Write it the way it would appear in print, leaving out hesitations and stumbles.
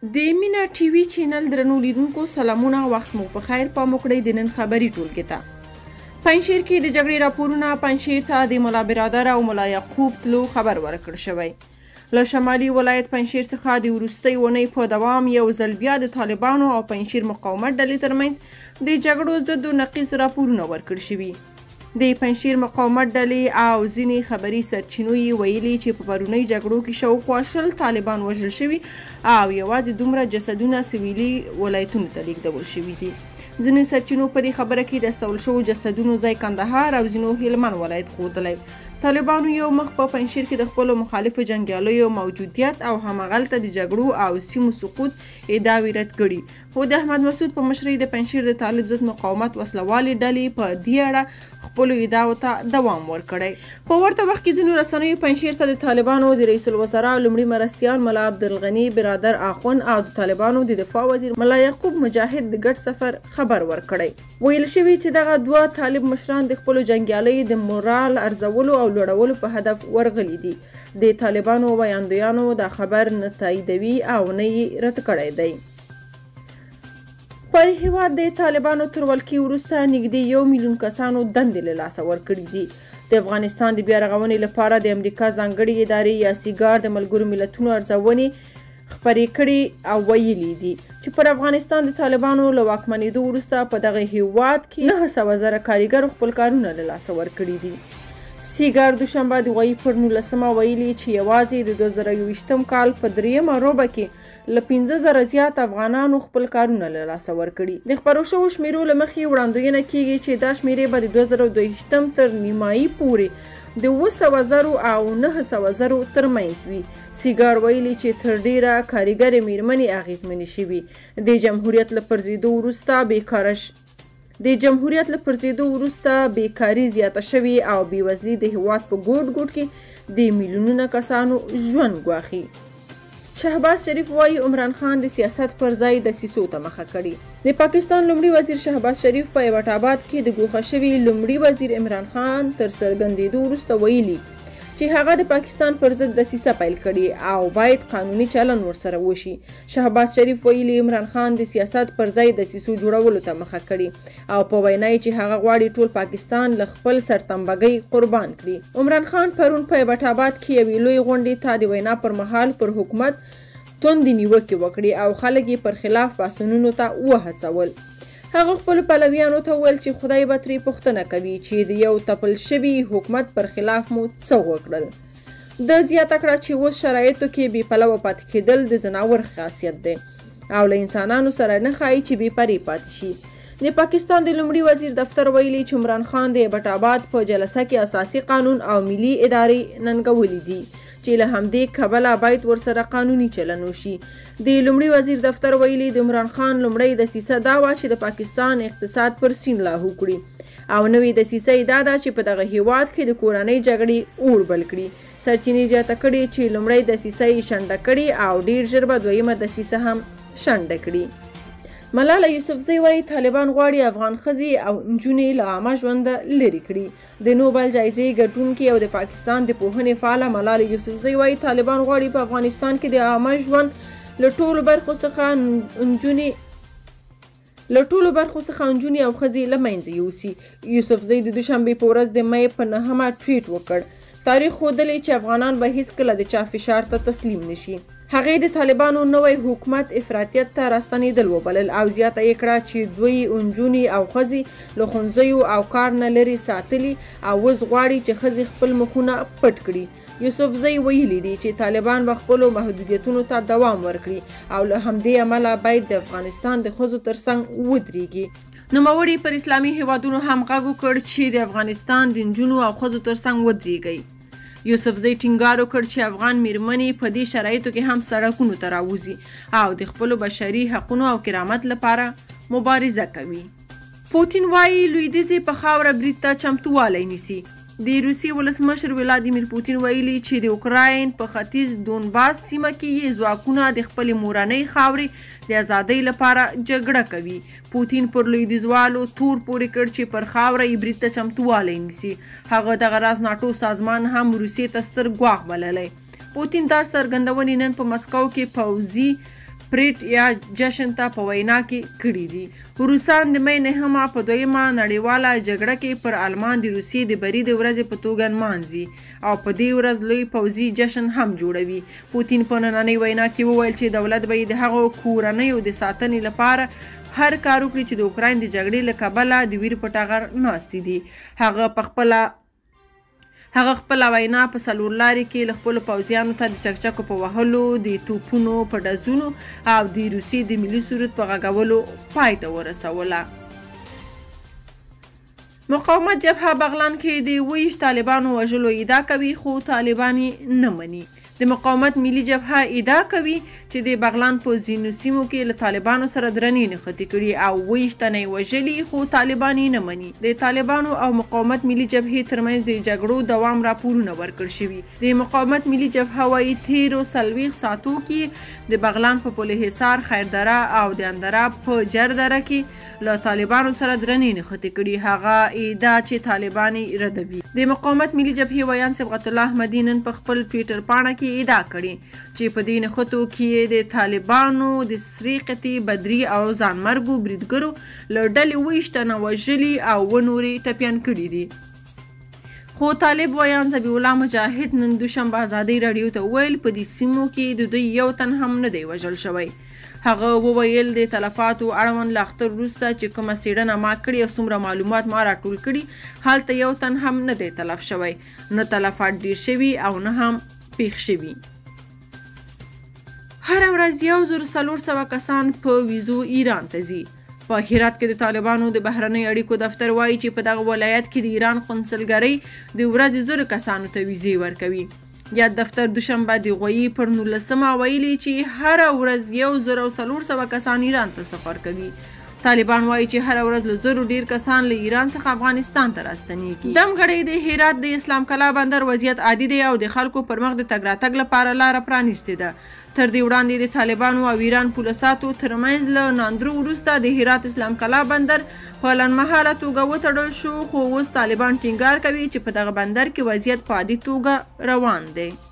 د مینا ټي وي چینل درنو لیدونکو سلامونه، وخت مو په خیر. پام وکړئ د نن خبري ټولګې ته. پنجشیر کې د جګړې راپورونه پنجشیر ته د ملا برادر او ملا یعقوب تلو خبر ورکړ شوی. له شمالي ولایت پنجشیر څخه د وروستۍ اونۍ په دوام یو ځل بیا د طالبانو او پنجشیر مقاومت ډلې ترمنځ د جګړو ضد و نقیض راپورونه ورکړ شوي. د پنجشیر مقاومت ډلې او ځینې خبري سرچینو یې ویلي چې په پرونۍ جګړو کې شاوخوا 10 طالبان وژل شوي او یوازې دومره جسدونه سویلي ولایتونو ته لیږدول شوي دي. ځینې سرچینو په دې خبره کې د استول شوو جسدونو ځای کندهار او ځینو هلمند ولایت ښودلی. طالبانو یو مخ په پنجشیر کې د خپلو مخالفو جنګیالیو موجودیت او همغلته د جګړو او سیمو سقوط ادعاوې رد کړي، خو د احمد مسعود په مشرۍ د پنجشیر د طالب ضد مقاومت وسلوالې ډلې په دې اړه خپلو ادعاو ته دوام ورکړی. په ورته وخت کې ځینو رسنیو پنجشیر ته د طالبانو د رئیس الوزرا لومړي مرستیال ملا عبدالغني برادر اخوند او د طالبانو د دفاع وزیر ملا یعقوب مجاهد د ګډ سفر خبر ورکړی. ویل شوي چې دغه دوه طالب مشران د خپلو جنګیالیو د مورال ارزولو او لوړولو په هدف ورغلي دي. د طالبانو ویاندویانو دا خبر نه تاییدوي او نه یې رد کړی دی. پر هیواد د طالبانو تر ولکې وروسته نږدې 1 میلیون کسانو دندې له لاسه ورکړي دي. د افغانستان د بیا رغونې لپاره د امریکا ځانګړې ادارې یا سیګار د ملګرو ملتونو ارزونې خپرې کړي او ویلي دي چې پر افغانستان د طالبانو له واکمنېدو وروسته په دغه هیواد کې 900,000 کارګرو خپل کارونه له لاسه ورکړي دي. سیګار دوشنبه د غویي پر 19 ویلي چې یوازې د 2021 کال په 3مه روبه کې له 15,000 زیات افغانانو خپل کارونه له لاسه ورکړي. د خپرو شوو شمیرو له مخې وړاندوینه کیږي چې دا شمیرې به د 2022 تر نیمایي پورې د 700,000 او 900,000 ترمنځ وي. سیګار ویلي چې تر ډیره کارګرې میرمنې اغیزمنې شوي. د جمهوریت له پرځېدو وروسته بیکاري زیاته شوې او بېوزلي د هیواد په ګوټ ګوټ کې د میلیونونه کسانو ژوند ګواښي. شهباز شریف وایي عمران خان د سیاست پر ځای دسیسو ته مخه کړې. د پاکستان لومړي وزیر شهباز شریف په ایبټ آباد کې د ګوښه شوي لومړي وزیر عمران خان تر څرګندېدو وروسته ویلي چې هغه د پاکستان پر ضد دسیسه پیل کړي او باید قانوني چلن ورسره وشي. شهباز شریف ویلي عمران خان د سیاست پر ځای دسیسو جوړولو ته مخه کړي او په وینا یې چې هغه غواړي ټول پاکستان له خپل سرتنبګۍ قربان کړي. عمران خان پرون په ایبټ آباد کې یوې لویې غونډې ته د وینا پر مهال پر حکومت توندې نیوکې وکړې او خلک یې پر خلاف پاڅونونو ته وهڅول. هغه خپلو پلویانو ته وویل چې خدای به ترې پوښتنه کوي چې د یو تپل شوي حکومت پر خلاف مو څه وکړل. د زیاته کړه چې اوس شرایطو کې بې پلوه پاتې کېدل د ځناور خاصیت دی او له انسانانو سره نه ښایي چې بې پرې پاتې شي. د پاکستان د لومړي وزیر دفتر ویلي چې عمران خان د ایبټ آباد په جلسه کې اساسي قانون او ملي ادارې ننګولي دي چې له همدې کبله باید ورسره قانوني چلن وشي. د لومړي وزیر دفتر ویلي د عمران خان لومړۍ دسیسه دا وه چې د پاکستان اقتصاد پر سین لاهو کړي او نوې دسیسه یې دا ده چې په دغه هیواد کې د کورنۍ جګړې اور بل کړي. سرچینې زیاته کړي چې لومړۍ دسیسه یې شنډه کړي او ډیر ژر به دویمه دسیسه هم شنډه کړي. ملاله یوسفزۍ وایي طالبان غواړي افغان ښځې او نجونې له عامه ژونده لرې کړي. د نوبل جایزې ګټونکې او د پاکستان د پوهنې فعاله ملاله یوسفزۍ وایي طالبان غواړي په افغانستان کې د عامه ژوند له ټولو برخو څخه نجونې او ښځې له منځه یوسي. یوسفزۍ د دوشنبې په ورځ د مۍ په 9مه ټویټ وکړ. تاریخ ښودلی چې افغانان به هیڅکله د چا فشار ته تسلیم نشي. هغې د طالبانو نوی حکومت افراطیت ته راستنېدل وبلل او زیاته یې کړه چې دوی نجونې او ښځې له ښوونځیو او کار نه لرې ساتلي او اوس غواړي چې ښځې خپل مخونه پټ کړي. یوسفزۍ ویلي دي چې طالبان به خپلو محدودیتونو ته دوام ورکړي او له همدې امله باید د افغانستان د ښځو ترڅنګ ودرېږي. نوموړي پر اسلامي هیوادونو هم غږ وکړ چې د افغانستان د نجونو او ښځو ترڅنګ ودرېږئ. یوسفزۍ ټینګار وکړ چې افغان میرمنې په دې شرایطو کې هم سړکونو ته راوځي او د خپلو بشري حقونو او کرامت لپاره مبارزه کوي. پوتین وایي لویدیځې په خاوره برید ته چمتووالی نیسي. د روسیې ولسمشر ولادیمیر پوتین ویلي چې د اوکراین په ختیځ دونباس سیمه کې یې ځواکونه د خپلې مورنۍ خاورې د ازادۍ لپاره جګړه کوي. پوتین پر لویدیځوالو تور پورې کړ چې پر خاوره یې برید ته چمتووالی نیسي. هغه دغه راز ناټو سازمان هم روسیې ته ستر ګواښ بللی. پوتین دا څرګندونې نن په مسکو کې پوځي پریډ یا جشن ته په وینا کې کړي دي. روسان د می 9 په 2مه نړیواله جګړه کې پر آلمان د روسیې د بري د ورځې په توګه نمانځي او په دې ورځ لوی پوځي جشن هم جوړوي. پوتین په نننۍ وینا کې وویل چې دولت به د هغو کورنیو د ساتنې لپاره هر کار وکړي چې د اوکراین د جګړې له کبله د ویر په ټغر ناستې دي. هغه خپله وینا په څلور لارې کې له خپلو پوځیانو ته د چکچکو په وهلو، د توپونو په ډزونو او د روسیې د ملي سرود په غږولو پای ته ورسوله. مقاومت جبهه بغلان کې د 20 طالبانو وژلو ادعا کوي، خو طالبان یې نه مني. د مقاومت ملي جبهه ادعا کوي چې د بغلان په ځینو سیمو کې له طالبانو سره درنې نښتې کړي او 20 تنه یې وژلي، خو طالبان یې نه مني. د طالبانو او مقاومت ملي جبهې ترمنځ د جګړو دوام راپورونه ورکړل شوي. د مقاومت ملي جبهه وایي تیرو 40 ساعتو کې د بغلان په پل حصار، خیردره او د اندرا په جردره کې له طالبانو سره درنې نښتې کړي. هغه ادعا چې طالبان یې ردوي. د مقاومت ملي جبهې ویان صبغت الله احمدي نن په خپل ټویټر پاڼه کې ادعا کړي چې په دې نښتو کې د طالبانو د سریقتي، بدري او ځانمرګو بریدګرو له ډلې 20 تنه وژلي او نورې ټپیان کړي دي. خو طالب ویان ذبیح الله مجاهد نن دوشنبه ازادۍ راډیو ته وویل په دې سیمو کې د دوی یو تن هم نه دی وژل شوی. هغه وویل د تلفاتو اړوند له اختر وروسته چې کومه څېړنه ما کړې او څومره معلومات ما راټول کړي، هلته یو تن هم نه دی تلف شوی، نه تلفات ډیر شوي او نه هم پیښ شوي. هره ورځ 1400 کسان په ویزو ایران ته ځي. په هرات کې د طالبانو د بهرنۍ اړیکو دفتر وایي چې په دغه ولایت کې د ایران قونسلګرۍ د ورځې 1000 کسانو ته ویزې ورکوي. یا دفتر دوشنبه د غویي پر 19 ویلي چې هره ورځ 1400 کسان ایران ته سفر کوي. طالبان وایي چې هره ورځ له 1000 ډیر کسان له ایران څخه افغانستان ته راستنیږي. دمګړۍ د هرات د اسلام کلا بندر وضعیت عادي دی او د خلکو پر مخ د تګ راتګ لپاره لاره پرانیستې ده. تر دې وړاندې د طالبانو او ایران پولیساتو ترمنځ له ناندرو وروسته د هرات اسلام کلا بندر په لنډمهاله توګه وتړل شو، خو اوس طالبان ټینګار کوي چې په دغه بندر کې وضعیت په عادي توګه روان دی.